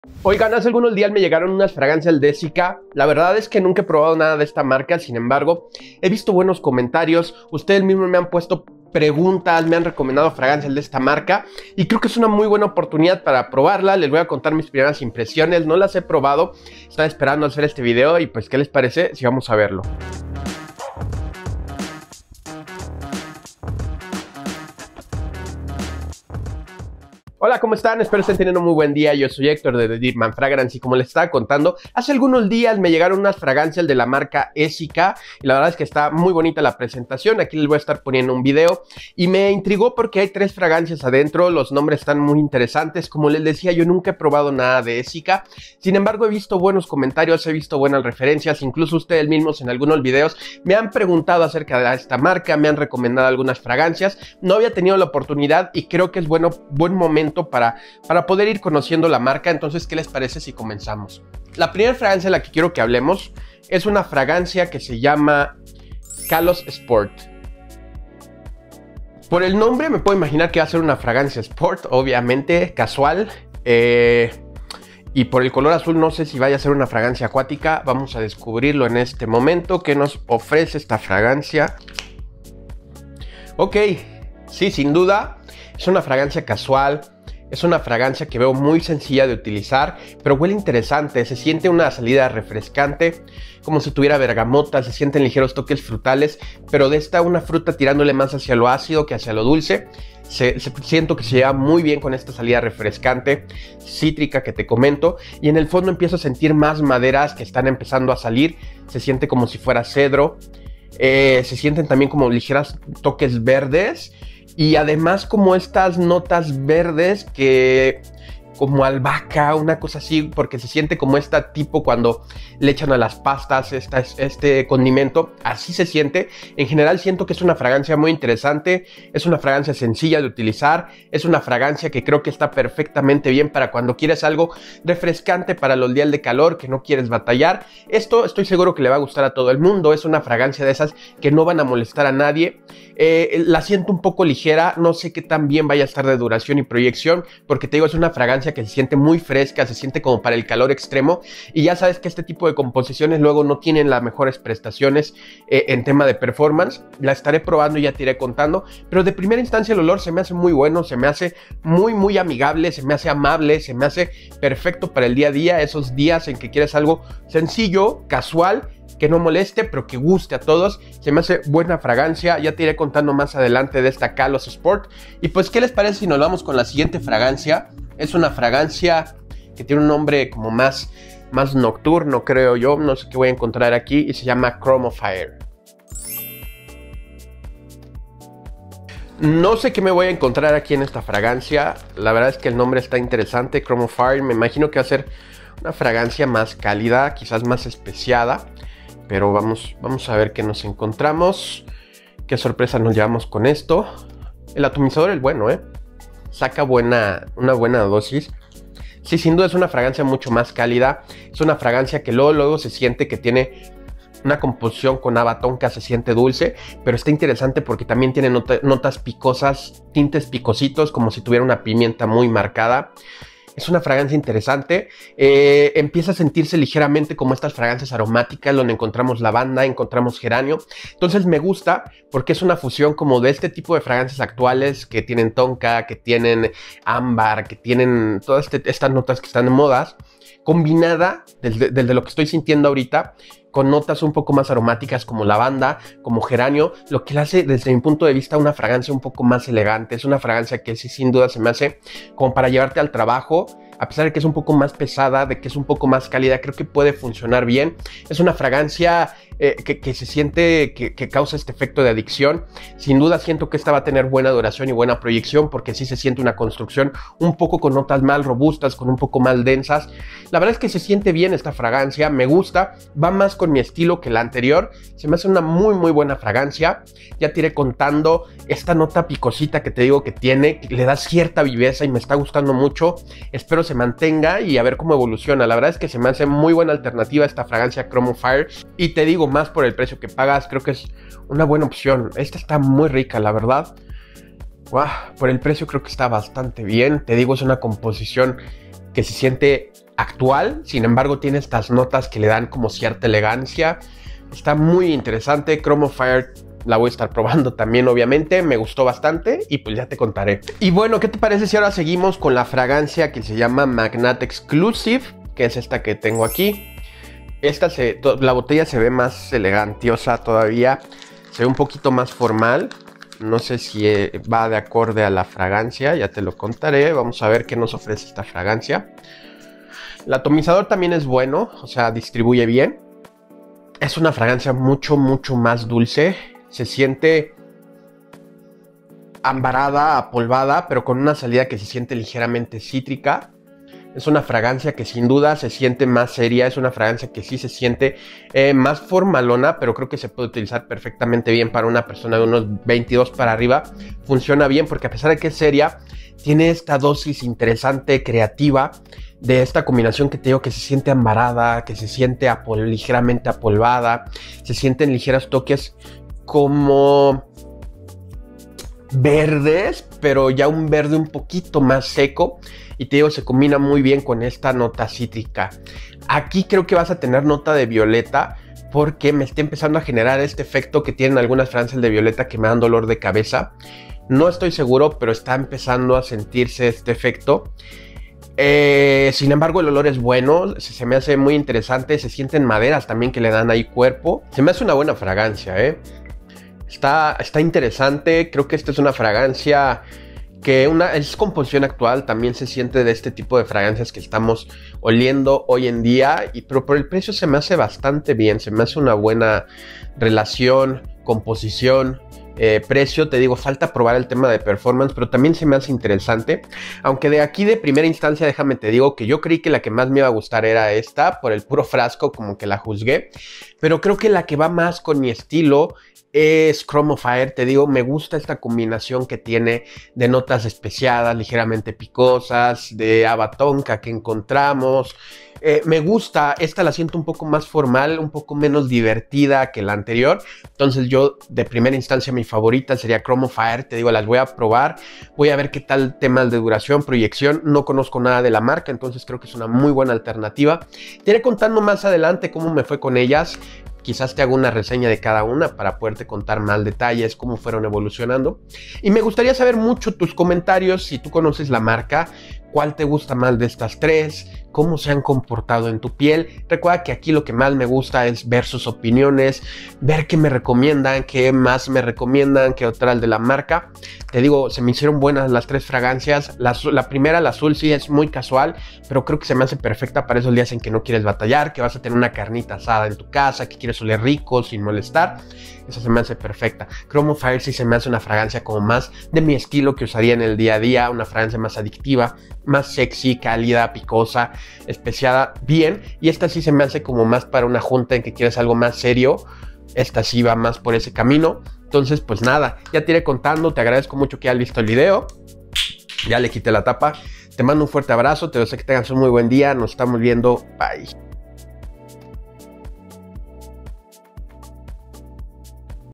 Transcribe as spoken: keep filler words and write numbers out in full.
Oigan, hace algunos días me llegaron unas fragancias de Essica. La verdad es que nunca he probado nada de esta marca, sin embargo, he visto buenos comentarios. Ustedes mismos me han puesto preguntas, me han recomendado fragancias de esta marca y creo que es una muy buena oportunidad para probarla. Les voy a contar mis primeras impresiones, no las he probado, estaba esperando hacer este video y pues, ¿qué les parece si vamos a verlo? Hola, ¿cómo están? Espero estén teniendo un muy buen día. Yo soy Héctor de The Deep Man Fragrance y como les estaba contando, hace algunos días me llegaron unas fragancias de la marca Essica y la verdad es que está muy bonita la presentación. Aquí les voy a estar poniendo un video y me intrigó porque hay tres fragancias adentro. Los nombres están muy interesantes. Como les decía, yo nunca he probado nada de Essica. Sin embargo, he visto buenos comentarios, he visto buenas referencias. Incluso ustedes mismos en algunos videos me han preguntado acerca de esta marca, me han recomendado algunas fragancias. No había tenido la oportunidad y creo que es bueno, buen momento Para, para poder ir conociendo la marca. Entonces, ¿qué les parece si comenzamos? La primera fragancia de la que quiero que hablemos es una fragancia que se llama Kalos Sport. Por el nombre me puedo imaginar que va a ser una fragancia sport, obviamente, casual. Eh, y por el color azul no sé si vaya a ser una fragancia acuática. Vamos a descubrirlo en este momento. ¿Qué nos ofrece esta fragancia? Ok, sí, sin duda es una fragancia casual. Es una fragancia que veo muy sencilla de utilizar, pero huele interesante. Se siente una salida refrescante, como si tuviera bergamota. Se sienten ligeros toques frutales, pero de esta una fruta tirándole más hacia lo ácido que hacia lo dulce. Se, se, siento que se lleva muy bien con esta salida refrescante, cítrica que te comento. Y en el fondo empiezo a sentir más maderas que están empezando a salir. Se siente como si fuera cedro. Eh, se sienten también como ligeros toques verdes. Y además como estas notas verdes que como albahaca, una cosa así, porque se siente como esta tipo cuando le echan a las pastas esta, este condimento, así se siente. En general siento que es una fragancia muy interesante, es una fragancia sencilla de utilizar, es una fragancia que creo que está perfectamente bien para cuando quieres algo refrescante para los días de calor, que no quieres batallar. Esto estoy seguro que le va a gustar a todo el mundo, es una fragancia de esas que no van a molestar a nadie. Eh, la siento un poco ligera, no sé qué tan bien vaya a estar de duración y proyección, porque te digo, es una fragancia que se siente muy fresca, se siente como para el calor extremo y ya sabes que este tipo de composiciones luego no tienen las mejores prestaciones eh, en tema de performance. La estaré probando y ya te iré contando, pero de primera instancia el olor se me hace muy bueno, se me hace muy muy amigable, se me hace amable, se me hace perfecto para el día a día, esos días en que quieres algo sencillo, casual, que no moleste, pero que guste a todos. Se me hace buena fragancia, ya te iré contando más adelante de esta Kalos Sport. Y pues, ¿qué les parece si nos vamos con la siguiente fragancia? Es una fragancia que tiene un nombre como más, más nocturno, creo yo, no sé qué voy a encontrar aquí, y se llama Chrome Fire. No sé qué me voy a encontrar aquí en esta fragancia, la verdad es que el nombre está interesante, Chrome Fire. Me imagino que va a ser una fragancia más cálida, quizás más especiada. Pero vamos, vamos a ver qué nos encontramos. Qué sorpresa nos llevamos con esto. El atomizador es bueno, ¿eh? Saca buena, una buena dosis. Sí, sin duda es una fragancia mucho más cálida. Es una fragancia que luego, luego se siente que tiene una composición con haba tonka, se siente dulce. Pero está interesante porque también tiene nota, notas picosas, tintes picositos, como si tuviera una pimienta muy marcada. Es una fragancia interesante, eh, empieza a sentirse ligeramente como estas fragancias aromáticas donde encontramos lavanda, encontramos geranio. Entonces me gusta porque es una fusión como de este tipo de fragancias actuales que tienen tonka, que tienen ámbar, que tienen todas este, estas notas que están de modas, combinada desde, desde lo que estoy sintiendo ahorita con notas un poco más aromáticas como lavanda, como geranio, lo que le hace desde mi punto de vista una fragancia un poco más elegante. Es una fragancia que sí, sin duda se me hace como para llevarte al trabajo, a pesar de que es un poco más pesada, de que es un poco más cálida, creo que puede funcionar bien. Es una fragancia eh, que, que se siente que, que causa este efecto de adicción. Sin duda siento que esta va a tener buena duración y buena proyección porque sí se siente una construcción un poco con notas más robustas, con un poco más densas. La verdad es que se siente bien esta fragancia, me gusta, va más con mi estilo que la anterior. Se me hace una muy muy buena fragancia. Ya te iré contando esta nota picosita que te digo que tiene, que le da cierta viveza y me está gustando mucho. Espero se mantenga y a ver cómo evoluciona. La verdad es que se me hace muy buena alternativa esta fragancia Chrome Fire y te digo, más por el precio que pagas, creo que es una buena opción. Esta está muy rica, la verdad. Wow, por el precio creo que está bastante bien. Te digo, es una composición que se siente actual, sin embargo tiene estas notas que le dan como cierta elegancia. Está muy interesante. Chrome of Fire la voy a estar probando también, obviamente. Me gustó bastante y pues ya te contaré. Y bueno, ¿qué te parece si ahora seguimos con la fragancia que se llama Magnat Exclusive? Que es esta que tengo aquí. Esta se, la botella se ve más elegantiosa todavía. Se ve un poquito más formal. No sé si va de acorde a la fragancia. Ya te lo contaré. Vamos a ver qué nos ofrece esta fragancia. El atomizador también es bueno. O sea, distribuye bien. Es una fragancia mucho, mucho más dulce. Se siente ambarada, apolvada, pero con una salida que se siente ligeramente cítrica. Es una fragancia que sin duda se siente más seria. Es una fragancia que sí se siente eh, más formalona, pero creo que se puede utilizar perfectamente bien para una persona de unos veintidós para arriba. Funciona bien porque a pesar de que es seria, tiene esta dosis interesante, creativa, de esta combinación que te digo que se siente ambarada, que se siente apol- ligeramente apolvada. Se sienten ligeros toques como verdes, pero ya un verde un poquito más seco. Y te digo, se combina muy bien con esta nota cítrica. Aquí creo que vas a tener nota de violeta, porque me está empezando a generar este efecto que tienen algunas fragancias de violeta que me dan dolor de cabeza. No estoy seguro, pero está empezando a sentirse este efecto. Eh, sin embargo, el olor es bueno, se, se me hace muy interesante. Se sienten maderas también que le dan ahí cuerpo. Se me hace una buena fragancia, ¿eh? Está, está interesante. Creo que esta es una fragancia que una, es composición actual. También se siente de este tipo de fragancias que estamos oliendo hoy en día. Y, pero por el precio se me hace bastante bien. Se me hace una buena relación, composición, eh, precio. Te digo, falta probar el tema de performance, pero también se me hace interesante. Aunque de aquí de primera instancia, déjame te digo que yo creí que la que más me iba a gustar era esta. Por el puro frasco como que la juzgué. Pero creo que la que va más con mi estilo es Chrome of Fire. Te digo, me gusta esta combinación que tiene de notas especiadas, ligeramente picosas, de haba tonka que encontramos. Eh, me gusta, esta la siento un poco más formal, un poco menos divertida que la anterior. Entonces yo de primera instancia mi favorita sería Chrome of Fire. Te digo, las voy a probar, voy a ver qué tal temas de duración, proyección. No conozco nada de la marca, entonces creo que es una muy buena alternativa. Te iré contando más adelante cómo me fue con ellas. Quizás te hago una reseña de cada una para poderte contar más detalles, cómo fueron evolucionando. Y me gustaría saber mucho tus comentarios, si tú conoces la marca, cuál te gusta más de estas tres, cómo se han comportado en tu piel. Recuerda que aquí lo que más me gusta es ver sus opiniones, ver qué me recomiendan, qué más me recomiendan, qué otra de la marca. Te digo, se me hicieron buenas las tres fragancias. La, la primera, la azul, sí es muy casual, pero creo que se me hace perfecta para esos días en que no quieres batallar, que vas a tener una carnita asada en tu casa, que quieres oler rico sin molestar. Esa se me hace perfecta. Chrome of Fire sí se me hace una fragancia como más de mi estilo, que usaría en el día a día, una fragancia más adictiva, más sexy, cálida, picosa, especiada, bien. Y esta sí se me hace como más para una junta en que quieres algo más serio. Esta sí va más por ese camino. Entonces pues nada, ya te iré contando. Te agradezco mucho que hayas visto el video. Ya le quité la tapa. Te mando un fuerte abrazo, te deseo que tengas un muy buen día. Nos estamos viendo, bye.